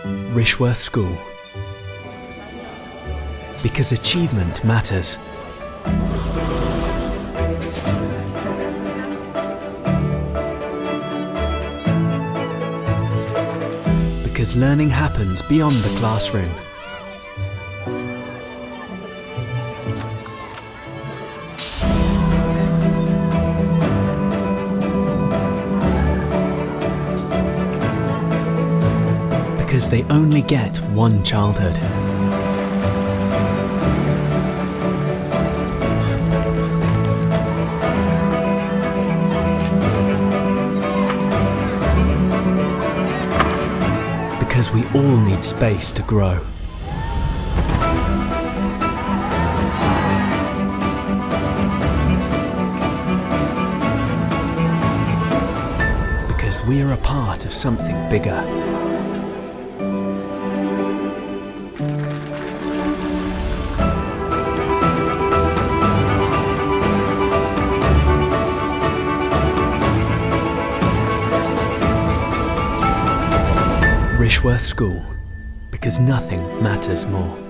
Rishworth School. Because achievement matters. Because learning happens beyond the classroom. Because they only get one childhood. Because we all need space to grow. Because we are a part of something bigger. Rishworth School, because nothing matters more.